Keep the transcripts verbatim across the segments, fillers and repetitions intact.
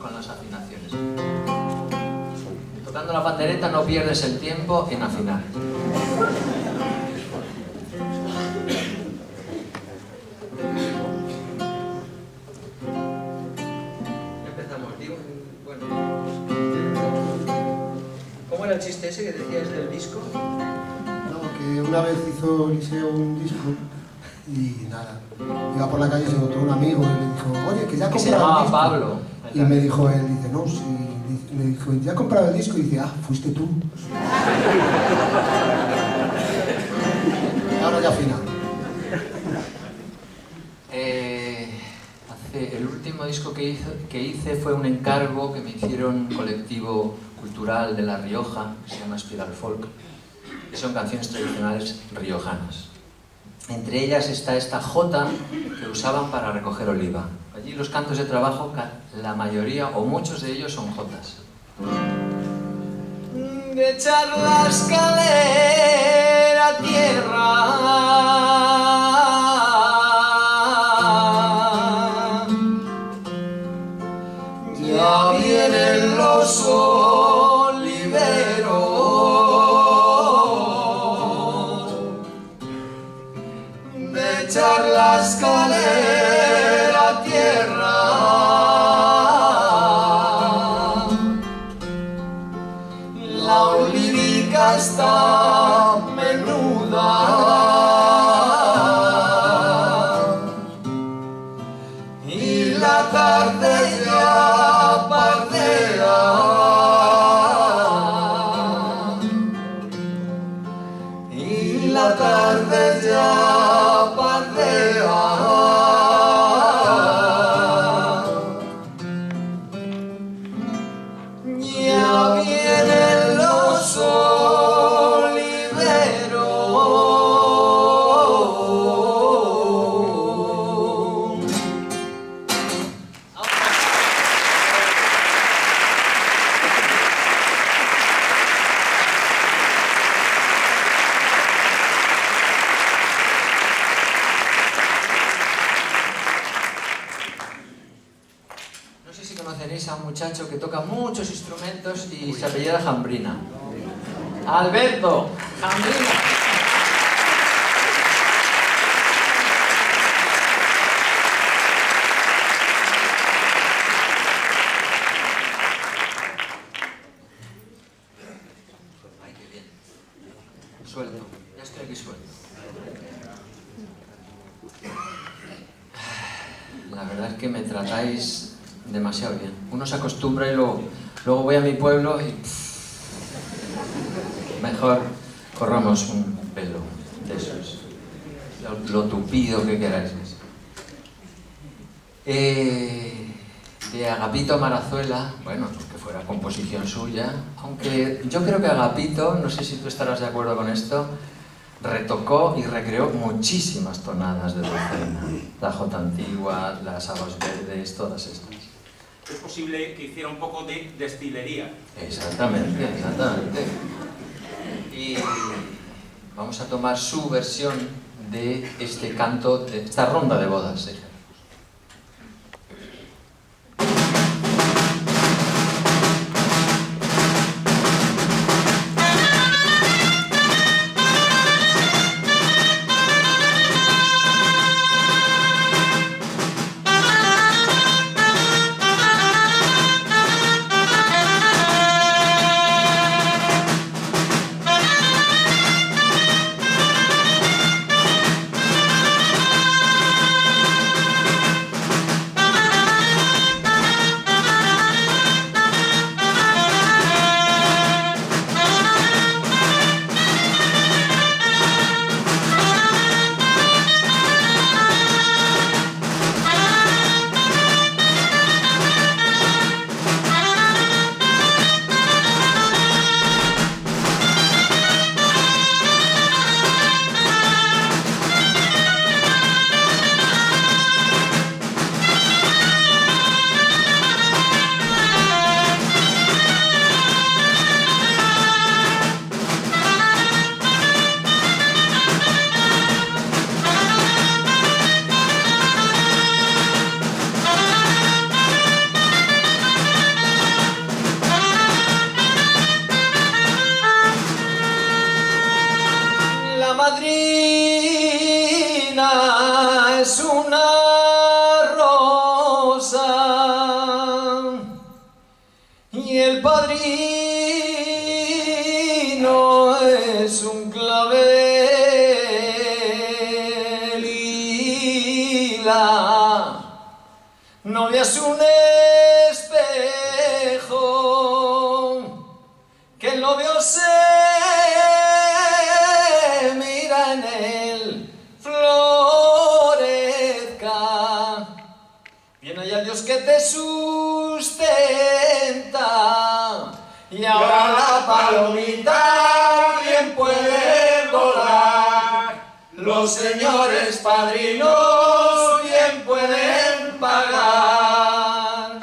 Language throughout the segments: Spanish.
con las afinaciones. Tocando la pandereta no pierdes el tiempo en afinar. Empezamos. Digo, bueno, ¿cómo era el chiste ese que decías del disco? No, que una vez hizo Eliseo un disco y nada, iba por la calle y se encontró un amigo y le dijo, oye, que ya ha Que se comprado el llamaba disco. Pablo. Y me dijo él, dice, no, sí, me dijo, ya ha comprado el disco y dice, ah, fuiste tú. Ahora ya final. Eh, hace, el último disco que hice, que hice fue un encargo que me hicieron un colectivo cultural de La Rioja, que se llama Spiral Folk, que son canciones tradicionales riojanas. Entre ellas está esta jota que usaban para recoger oliva. Allí los cantos de trabajo, la mayoría o muchos de ellos son jotas. De echar la escalera a tierra, ya vienen los oliveros. De echar la escalera a tierra, la olivica está menuda y la tarde ya pardea y la tarde ya pardea. Ya vienen los oliveros. No sé si conoceréis a un muchacho que toca muchos instrumentos y se apellida Jambrina. Alberto Jambrina. Ay, qué bien. Suelto. Ya estoy aquí suelto. La verdad es que me tratáis demasiado bien. Uno se acostumbra y luego, luego voy a mi pueblo y pff, mejor corramos un pelo de esos, lo, lo tupido que queráis. Eh, de Agapito Marazuela, bueno, pues que fuera composición suya, aunque yo creo que Agapito, no sé si tú estarás de acuerdo con esto, retocó y recreó muchísimas tonadas de dulzaina. La jota antigua, las habas verdes, todas estas. Es posible que hiciera un poco de destilería. Exactamente, exactamente. Y vamos a tomar su versión de este canto, de esta ronda de bodas. ¿eh? Novia es un espejo que el novio se mira en él, florezca. Bien haya Dios que te sustenta, y ahora la palomita bien puede volar. Los señores padrinos bien pueden pagar.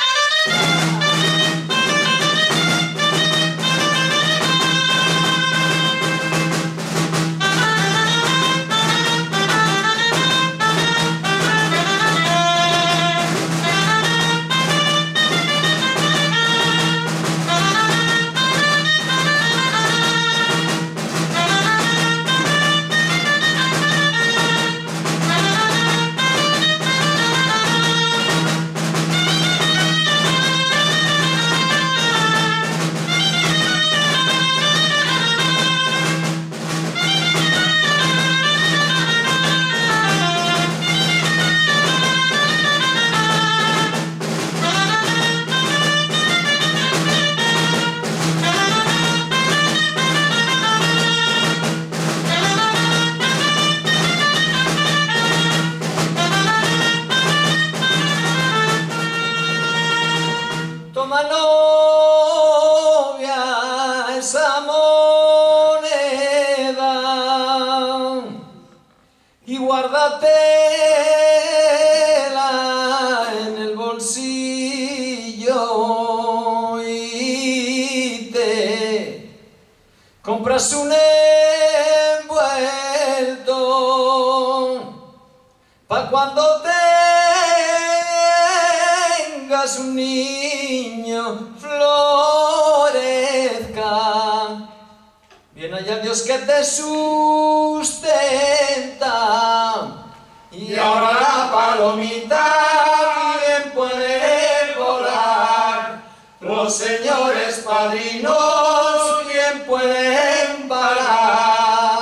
Toma, novia, esa moneda y guárdatela en el bolsillo y te compras un envuelto pa' cuando tengas un niño florezca. Bien haya Dios que te sustenta, y ahora la palomita bien puede volar. Los señores padrinos bien pueden pagar.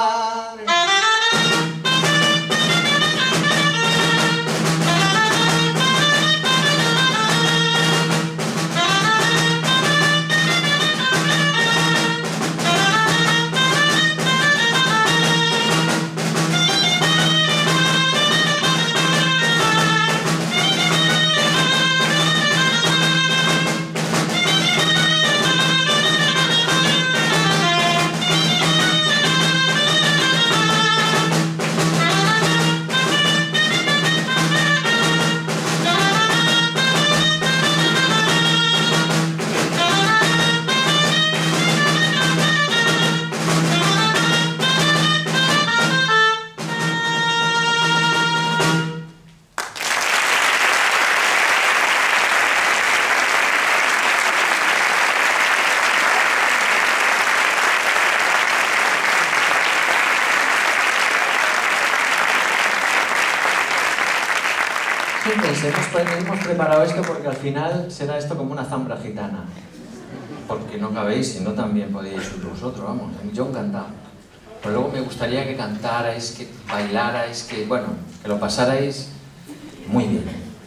Hemos, hemos preparado esto porque al final será esto como una zambra gitana. Porque no cabéis, si no también podéis ir vosotros, vamos, yo encantado. Pero luego me gustaría que cantarais, que bailarais, que, bueno, que lo pasarais muy bien.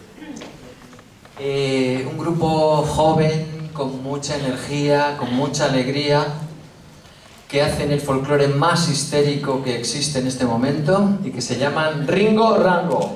Eh, un grupo joven, con mucha energía, con mucha alegría, que hacen el folclore más histérico que existe en este momento y que se llaman Ringo Rango.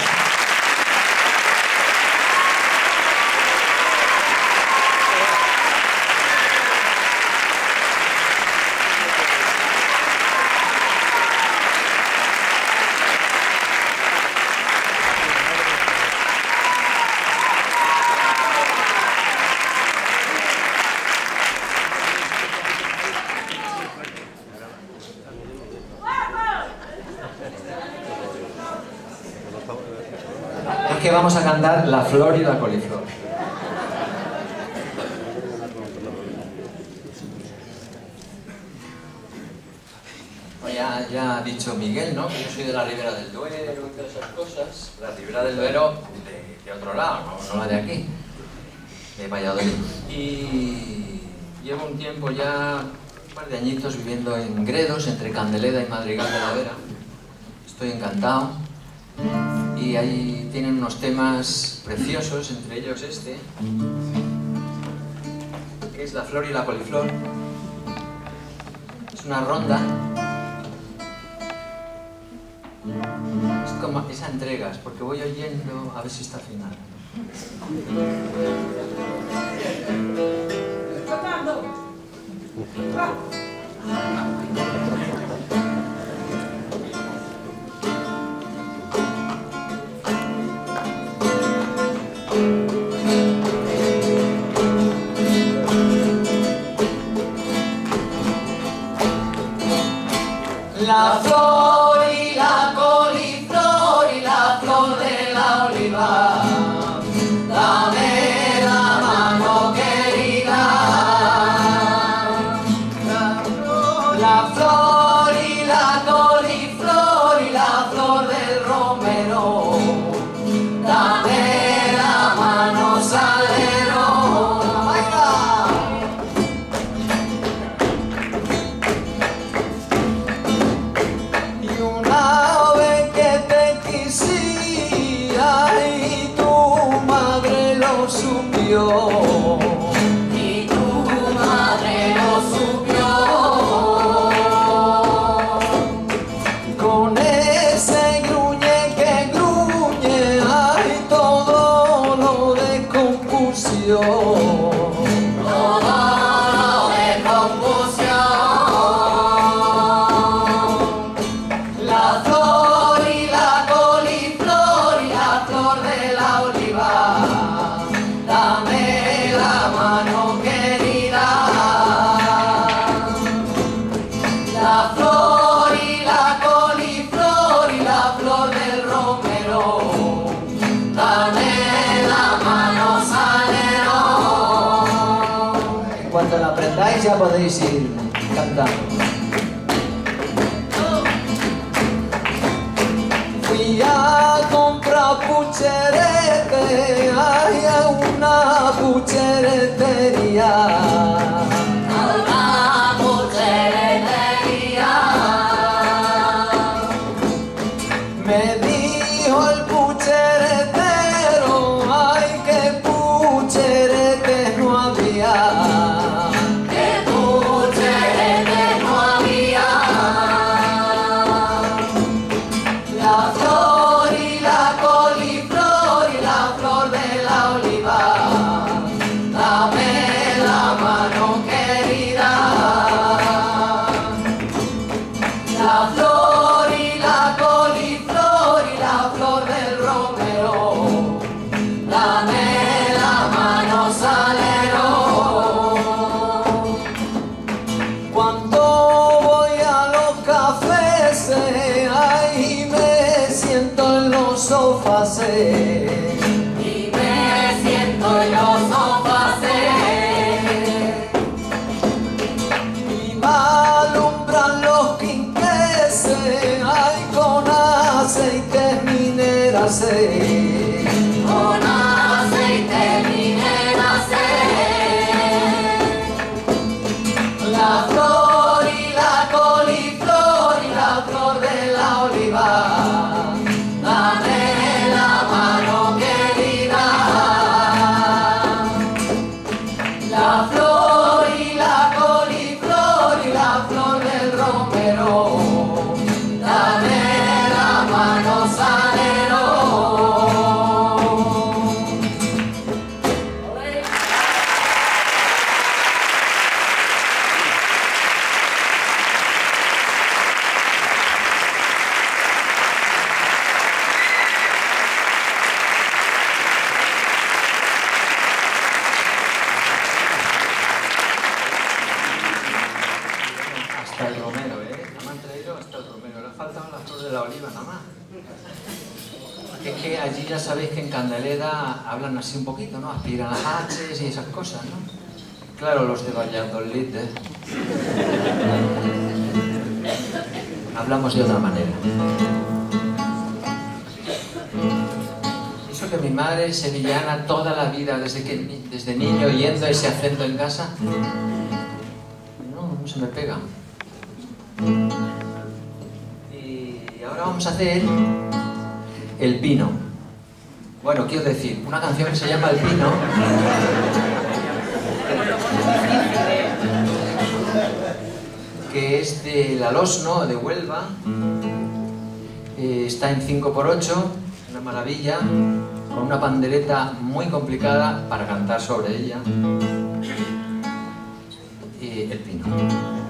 Que vamos a cantar La Flor y la Coliflor. Pues ya, ya ha dicho Miguel, ¿no? Que yo soy de la Ribera del Duero y todas esas cosas. La Ribera del Duero de, de otro lado, no, no la de aquí, de Valladolid. Y llevo un tiempo ya, un par de añitos viviendo en Gredos, entre Candeleda y Madrigal de la Vera. Estoy encantado. y ahí tienen unos temas preciosos, entre ellos este, que es La flor y la coliflor. Es una ronda. Es como esa entregas, porque voy oyendo a ver si está afinado. La flor y la coliflor y la flor de la oliva, dame la mano querida. La flor y la coliflor y la flor del romero, dame la mano salero. Y tu madre lo supió. Con ese gruñe que gruñe, hay todo lo de confusión. Todo lo de confusión. La flor y la coliflor y la flor de la oliva, dame la mano querida. La flor y la coliflor y la flor del romero, dame la mano salero. En cuanto la aprendáis ya podéis ir cantando. Fui a comprar pucherete, hay a una pucheretería. A una pucheretería. Me dijo el pucheretero, ay, que pucherete no había. Que pucherete no había. La flor y la coliflor y la flor de la oliva, dame la mano querida. La flor y la coliflor y la flor del romero, dame la mano salero. Cuando voy a los cafés, ahí me siento en los sofás, y me siento en los sofás, y me alumbran los quinqués, ay, con aceite mineras, con aceite mineras. La flor y la coliflor y la flor de la oliva, dame la mano querida. La flor y la coliflor y la flor del romero, dame la mano salero. Hasta el romero, ¿eh? No me han traído hasta el romero. Le ha faltado la flor de la oliva nada más. Es que allí ya sabéis que en Candelera hablan así un poquito, ¿no? Aspiran las haches y esas cosas, ¿no? Claro, los de Valladolid, ¿eh? Hablamos de otra manera. Eso que mi madre es sevillana toda la vida, desde, que, desde niño, oyendo ese acento en casa, no, no se me pega. Y ahora vamos a hacer El Pino. Bueno, quiero decir, una canción que se llama El Pino. Que es del Alosno, de Huelva. Eh, está en cinco por ocho, una maravilla, con una pandereta muy complicada para cantar sobre ella. Eh, El Pino.